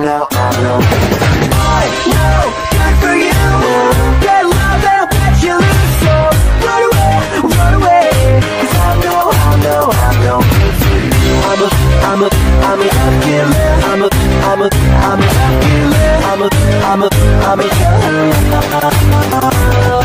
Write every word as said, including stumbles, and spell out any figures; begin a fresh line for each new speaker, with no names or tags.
know, I know.
I know, good for you. Get love and I'll bet you lose. So run away, run away. Cause I know, I know, I know good for you. I'm a, I'm a, I'm a love killer. I'm a, I'm a, I'm a love killer. I'm a, I'm a, I'm a killer.